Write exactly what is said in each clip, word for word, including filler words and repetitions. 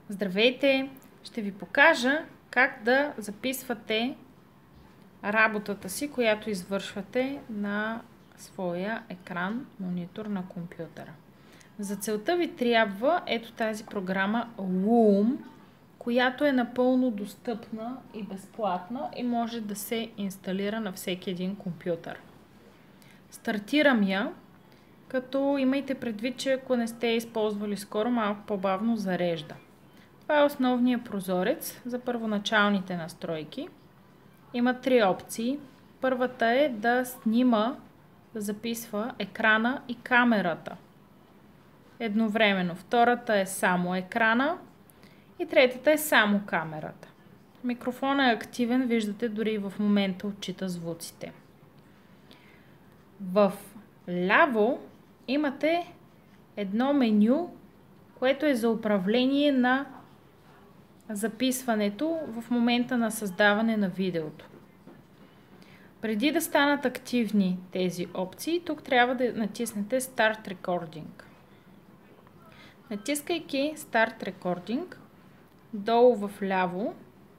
Здравейте! Ще ви покажа как да записвате работата си, която извършвате на своя екран, монитор на компютъра. За целта ви трябва ето тази програма Loom, която е напълно достъпна и безплатна и може да се инсталира на всеки един компютър. Стартирам я, като имайте предвид, че ако не сте използвали скоро, малко по-бавно зарежда. Това е основният прозорец за първоначалните настройки. Има три опции. Първата е да снима, да записва екрана и камерата едновременно. Втората е само екрана и третата е само камерата. Микрофонът е активен, виждате, дори в момента отчита звуците. В ляво имате едно меню, което е за управление на записването в момента на създаване на видеото. Преди да станат активни тези опции, тук трябва да натиснете Start Recording. Натискайки Start Recording, долу в ляво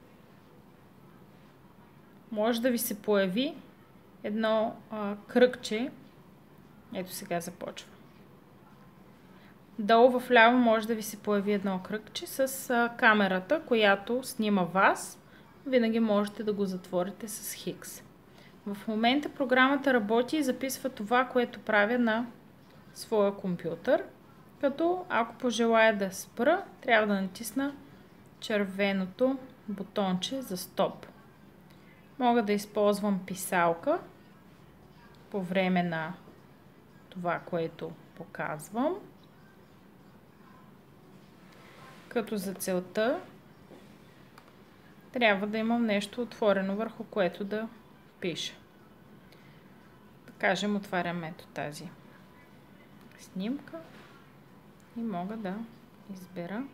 може да ви се появи едно а, кръгче. Ето сега започва. Долу в ляво може да ви се появи едно кръгче с а, камерата, която снима вас. Винаги можете да го затворите с Хикс. В момента програмата работи и записва това, което правя на своя компютър. Като ако пожелая да спра, трябва да натисна червеното бутонче за стоп. Мога да използвам писалка по време на това, което показвам. Като за целта трябва да имам нещо отворено, върху което да пиша. Да кажем, отварям ето тази снимка и мога да избера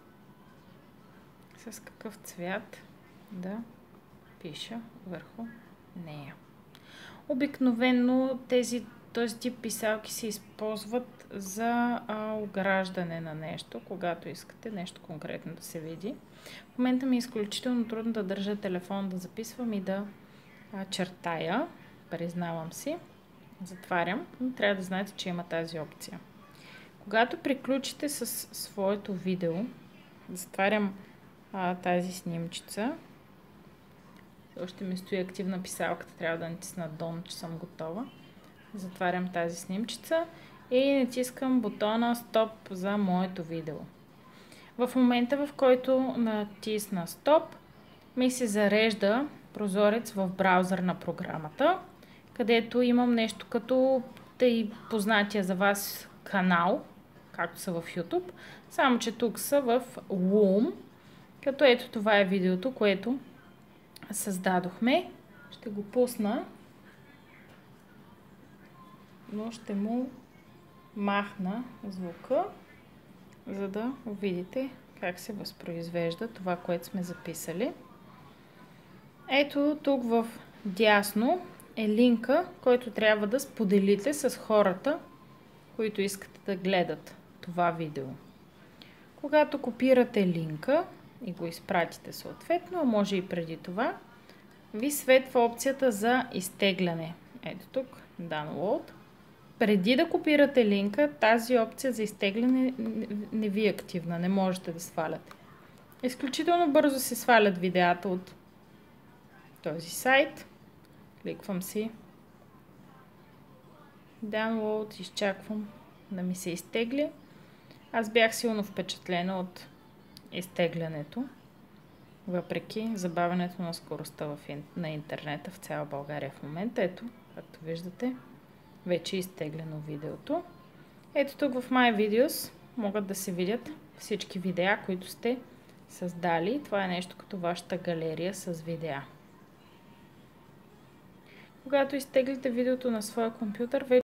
с какъв цвят да пиша върху нея. Обикновено тези този тип писалки се използват за а, ограждане на нещо, когато искате нещо конкретно да се види. В момента ми е изключително трудно да държа телефон, да записвам и да а, чертая. Признавам си. Затварям. Но трябва да знаете, че има тази опция. Когато приключите с своето видео, затварям а, тази снимчица. Още ми стои активна писалката, трябва да натисна Done, че съм готова. Затварям тази снимчица и натискам бутона Стоп за моето видео. В момента, в който натисна Стоп, ми се зарежда прозорец в браузър на програмата, където имам нещо като тъй познатия за вас канал, както са в YouTube, само че тук са в Loom, като ето това е видеото, което създадохме. Ще го пусна, но ще му махна звука, за да видите как се възпроизвежда това, което сме записали. Ето тук в дясно е линка, който трябва да споделите с хората, които искате да гледат това видео. Когато копирате линка и го изпратите съответно, а може и преди това, ви светва опцията за изтегляне. Ето тук, Download. Преди да копирате линка, тази опция за изтегляне не ви е активна, не можете да сваляте. Изключително бързо се свалят видеята от този сайт. Кликвам си Download, изчаквам да ми се изтегли. Аз бях силно впечатлена от изтеглянето, въпреки забавянето на скоростта в ин... на интернета в цяла България в момента. Ето, както виждате, вече е изтеглено видеото. Ето тук в My Videos могат да се видят всички видеа, които сте създали. Това е нещо като вашата галерия с видеа. Когато изтеглите видеото на своя компютър,